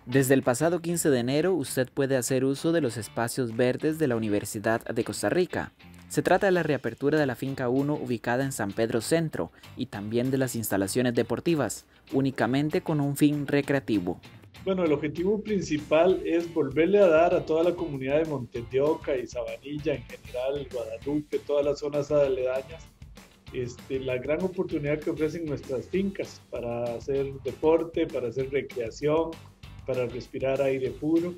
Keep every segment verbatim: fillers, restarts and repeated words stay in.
Desde el pasado quince de enero, usted puede hacer uso de los espacios verdes de la Universidad de Costa Rica. Se trata de la reapertura de la Finca uno ubicada en San Pedro Centro y también de las instalaciones deportivas, únicamente con un fin recreativo. Bueno, el objetivo principal es volverle a dar a toda la comunidad de Montes de Oca y Sabanilla, en general, Guadalupe, todas las zonas aledañas, este, la gran oportunidad que ofrecen nuestras fincas para hacer deporte, para hacer recreación, para respirar aire puro.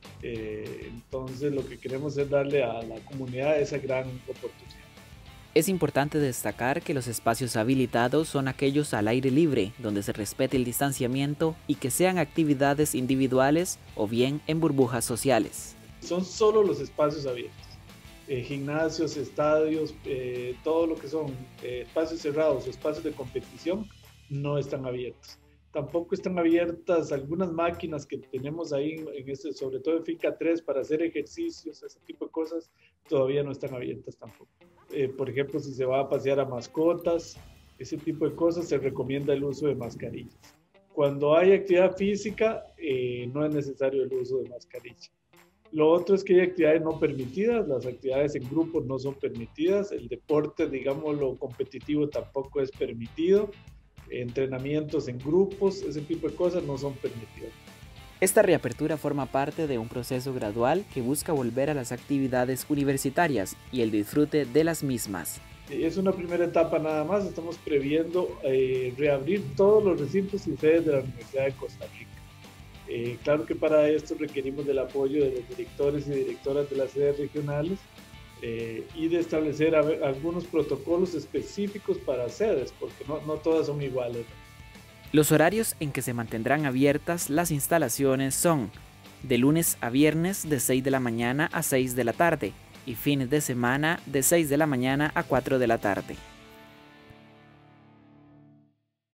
Eh, entonces lo que queremos es darle a la comunidad esa gran oportunidad. Es importante destacar que los espacios habilitados son aquellos al aire libre, donde se respete el distanciamiento y que sean actividades individuales o bien en burbujas sociales. Son solo los espacios abiertos, eh, gimnasios, estadios, eh, todo lo que son eh, espacios cerrados o espacios de competición no están abiertos. Tampoco están abiertas algunas máquinas que tenemos ahí, en este, sobre todo en Finca tres, para hacer ejercicios, ese tipo de cosas, todavía no están abiertas tampoco. Eh, por ejemplo, si se va a pasear a mascotas, ese tipo de cosas, se recomienda el uso de mascarillas. Cuando hay actividad física, eh, no es necesario el uso de mascarilla. Lo otro es que hay actividades no permitidas, las actividades en grupo no son permitidas, el deporte, digamos, lo competitivo tampoco es permitido, entrenamientos en grupos, ese tipo de cosas no son permitidas. Esta reapertura forma parte de un proceso gradual que busca volver a las actividades universitarias y el disfrute de las mismas. Es una primera etapa nada más, estamos previendo eh, reabrir todos los recintos y sedes de la Universidad de Costa Rica. Eh, claro que para esto requerimos del apoyo de los directores y directoras de las sedes regionales eh, y de establecer a ver, algunos protocolos específicos para sedes, porque no, no todas son iguales. Los horarios en que se mantendrán abiertas las instalaciones son de lunes a viernes de seis de la mañana a seis de la tarde y fines de semana de seis de la mañana a cuatro de la tarde.